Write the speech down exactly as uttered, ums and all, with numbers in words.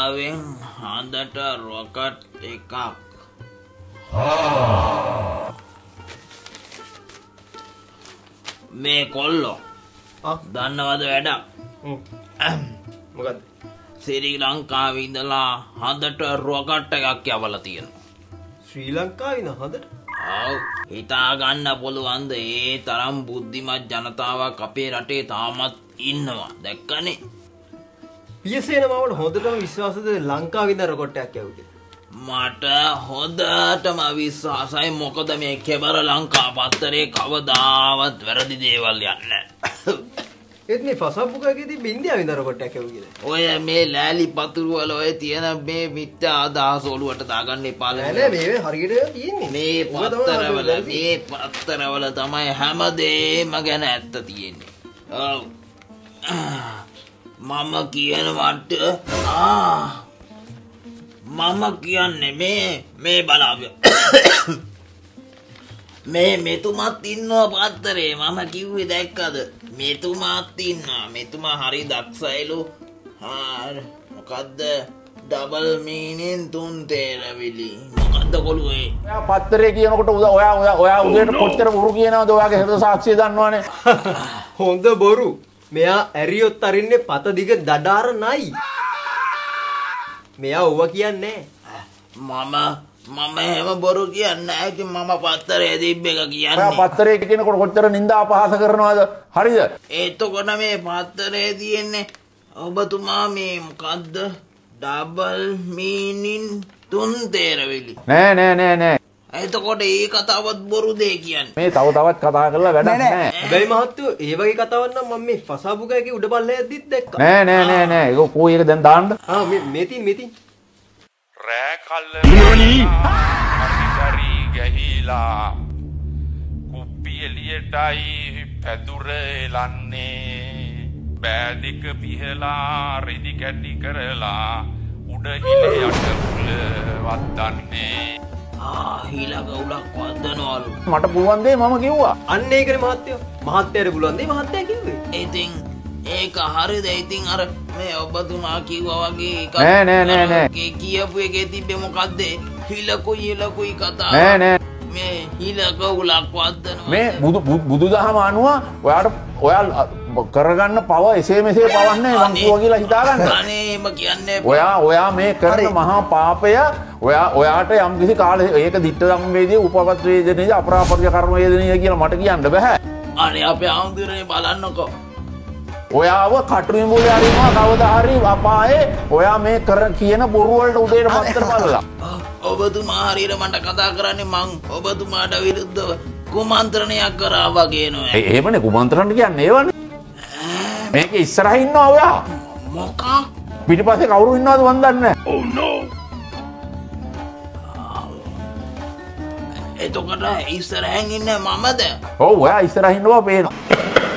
ලංකාවෙන් හොඳට රොකට් එකක් මේ කොල්ලෝ දන්නවද වැඩක්? මොකද්ද? ශ්‍රී ලංකාවේ ඉඳලා හොඳට රොකට් එකක් යවලා තියෙනවා. ශ්‍රී ලංකාවේ ඉඳන් හොඳට? ඔව්. හිතා ගන්න පුළුවන්ද ඒ තරම් බුද්ධිමත් ජනතාවක් අපේ රටේ තාමත් ඉන්නවා. දැක්කනේ? පියසේන මාවට හොඳටම විශ්වාසද ලංකාවේ ඉඳන් රොකට් එකක් යවුවේ? මට හොඳටම විශ්වාසයි. මොකද මේ කෙබර ලංකා පත්තරේ කවදාවත් වැරදි දේවල් යන්නේ නැහැ. ඒත් මේ ෆසබ්බුකගේ බින්දියාවේ ඉඳන් රොකට් එකක් යවුවේ. ඔය මේ ලෑලි පතුරු වල ඔය තියෙන මේ මිත්‍යා අදහස් ඔලුවට දාගන්න එපා. නෑ නෑ මේ හරියට තියෙන්නේ. මේ පත්තරවල මේ පත්තරවල තමයි හැමදේම ගැන ඇත්ත තියෙන්නේ. ඔව්. මම කියනවට ආ මම කියන්නේ මේ මේ බලාපිය මේ මෙතුමත් ඉන්නවා පත්තරේ. මම කිව්වේ දැක්කද? මෙතුමාත් ඉන්නවා. මෙතුමා හරි දක්ෂයිලු. ආ මොකද්ද ඩබල් මීනින් තුන් තේරවිලි මොකද්ද කොළුවේ? ඔයා පත්තරේ කියනකොට ඔයා ඔයා ඔයා උදේට කොච්චර බොරු කියනවද? ඔයාගේ හෘද සාක්ෂිය දන්නවනේ. හොඳ බොරු. මෙයා ඇරියොත් අරින්නේ පත දිග දඩාර නයි. මෙයා ඔව කියන්නේ මම මම එහෙම බොරු කියන්නේ නැහැ. ඉතින් මම පත්තරේ තිබ්බ එක කියන්නේ. ඔයා පත්තරේ කියනකොට කොච්චර නින්දා අපහාස කරනවද? හරිද? එතකොට මේ පත්තරේ තියෙන්නේ ඔබතුමා මේ මොකද්ද ඩබල් මීනින් තුන් තේරවිලි. නෑ නෑ නෑ නෑ. එතකොට ඒ කතාවත් බොරු දෙය කියන්නේ. මේ තව තවත් කතා කරලා වැඩක් නෑ. හැබැයි මහත්තයෝ ඒ වගේ කතාවක් නම් මම මේ ෆසබුකගේ උඩ බල්ලා යද්දිත් දැක්කා. නෑ නෑ නෑ නෑ. ඒක කොයි එක දැන් දාන්න? ආ මේ මෙතින් මෙතින් රෑ කල්ල හරි ගහිලා කුප්පි එළියටයි පැදුර එලන්නේ බෑදික පිහලා රෙදි කැටි කරලා උඩ හිල යට උල වද්දන්නේ. ආ හිලක උලක් වද්දනවලු. මට පුළුවන් දේ මම කිව්වා. අන්න ඒකනේ මහත්තයෝ. මහත්තයාට පුළුවන් දේ මහත්තයා කිව්වේ. ඉතින් ඒක හරිද? ඉතින් අර මේ ඔබතුමා කිව්වා වගේ එකක් නෑ නෑ නෑ නෑ. ඒ කියපු එකේ තිබ්බේ මොකද්ද? හිලකුයි හිලකුයි කතාව. නෑ නෑ. මේ හිලක උලක් වද්දනවා. මේ බුදු බුදුදහම අනුව ඔයාට ඔයා කරගන්න පව එසේ මෙසේ පවන්නේ මං කිව්වා කියලා හිතා ගන්න. අනේ එම කියන්නේ ඔයා ඔයා මේ කරන මහා පාපය ඔයා ඔයාට යම් කිසි කාලේ ඒක ditta සම්වේදී උපපත් වේදනීය අපරාපරිය කර්ම වේදනීය කියලා මට කියන්න බෑ. අනේ අපේ ආන්දිරේ බලන්නකෝ. ඔයාව කටුයි මුලේ අරිනවා කවදා හරි අපායේ ඔයා මේ කර කියන බොරු වලට උදේට පත්තර බලලා. ඔබතුමා හරියට මට කතා කරන්නේ මං ඔබතුමාට විරුද්ධව කුමන්ත්‍රණයක් කරා වගේ නෝ. ඒ එහෙමනේ කුමන්ත්‍රණ කියන්නේ ඒවනේ. මේක ඉස්සරහින් ඉන්නවා ඔයා. මොකක්? පිටිපස්සේ කවුරු ඉන්නවද මන් දන්නේ නැහැ. Oh no. එතකොට ඉස්සරහින් ඉන්නේ මමද? ඔව් ඔයා ඉස්සරහින් ඉන්නවා පේනවා.